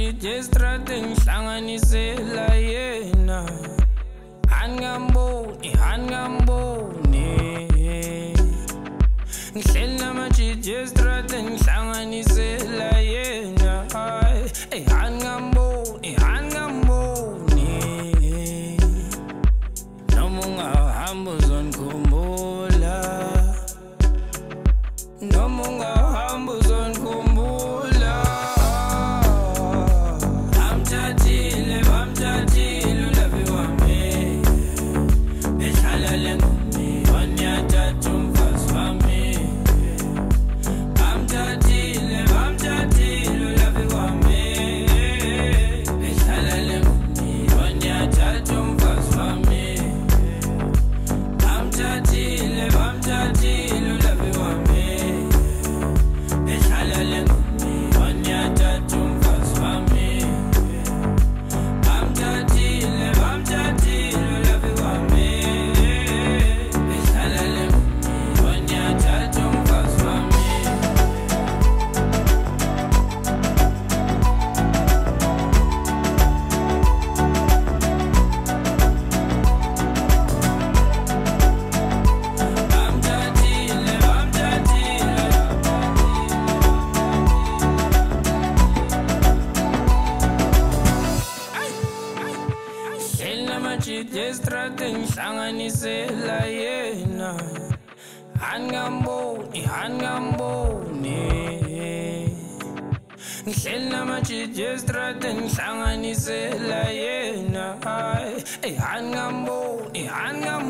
yestrate ngihlanganisela yena angamboni ngihleli namajiji yestrate ngihlanganisela yena angamboni noma ungahamba uzongikhumbula noma ungahamba uzongikhumbula Bamthathile ulavi wami ehlala lengumi wanyathatha umfazi wami Bamthathile ulavi wami ehlala lengumi wanyathatha umfazi wami Bamthathile ulavi wami ehlala lengumi wanyathatha umfazi wami yestrate ngihlanganisela yena angamboni ngihleli namajiji yestrate ngihlanganisela yena angamboni